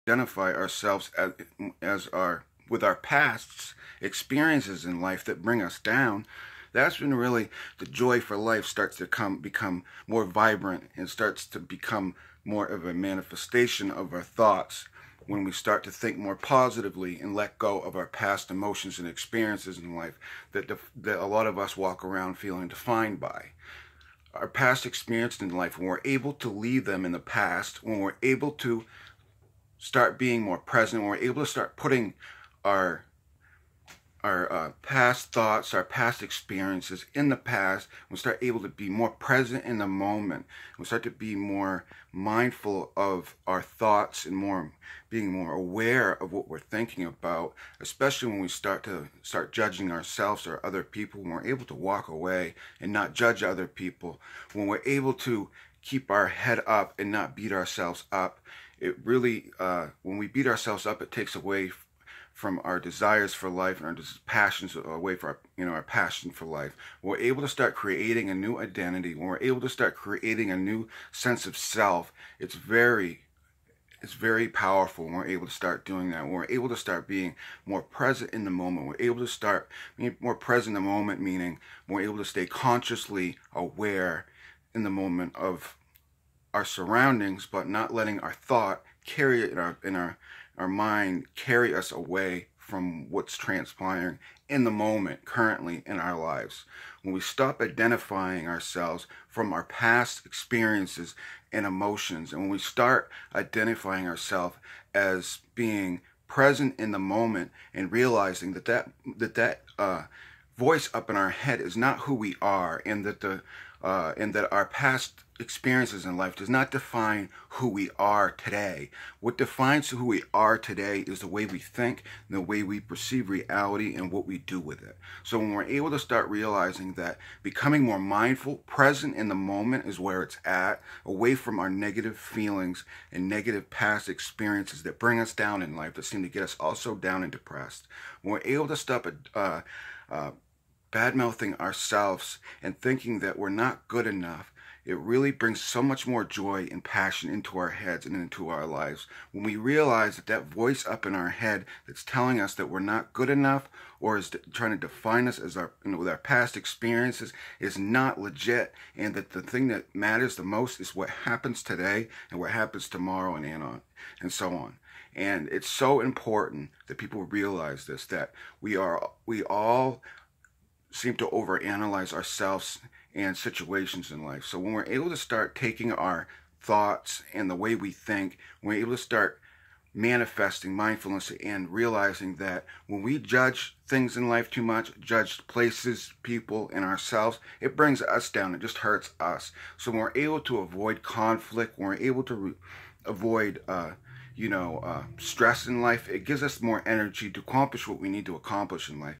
identify ourselves as our with our past experiences in life that bring us down, that's when really the joy for life starts to become more vibrant and starts to become more of a manifestation of our thoughts. When we start to think more positively and let go of our past emotions and experiences in life that a lot of us walk around feeling defined by. Our past experiences in life, when we're able to leave them in the past, when we're able to start being more present, when we're able to start putting our past thoughts, our past experiences in the past, we start able to be more present in the moment. We start to be more mindful of our thoughts and being more aware of what we're thinking about, especially when we start judging ourselves or other people. When we're able to walk away and not judge other people, when we're able to keep our head up and not beat ourselves up, it really, when we beat ourselves up, it takes away from our desires for life and our passions away from our passion for life. When we're able to start creating a new identity, when we're able to start creating a new sense of self, it's very powerful when we're able to start doing that. When we're able to start being more present in the moment, we're able to start being more present in the moment, meaning we're able to stay consciously aware in the moment of our surroundings, but not letting our thought carry it in our mind, carry us away from what's transpiring in the moment currently in our lives. When we stop identifying ourselves from our past experiences and emotions, and when we start identifying ourselves as being present in the moment and realizing that voice up in our head is not who we are, and that our past experiences in life does not define who we are today. What defines who we are today is the way we think, the way we perceive reality, and what we do with it. So when we're able to start realizing that becoming more mindful, present in the moment is where it's at, away from our negative feelings and negative past experiences that bring us down in life, that seem to get us also down and depressed. When we're able to stop bad-mouthing ourselves and thinking that we're not good enough, it really brings so much more joy and passion into our heads and into our lives. When we realize that voice up in our head that's telling us that we're not good enough or is trying to define us as with our past experiences is not legit, and that the thing that matters the most is what happens today and what happens tomorrow and so on. And it's so important that people realize this, that we all seem to overanalyze ourselves and situations in life. So when we're able to start taking our thoughts and the way we think, when we're able to start manifesting mindfulness and realizing that when we judge things in life too much, judge places, people, and ourselves, it brings us down. It just hurts us. So when we're able to avoid conflict, when we're able to avoid stress in life, it gives us more energy to accomplish what we need to accomplish in life.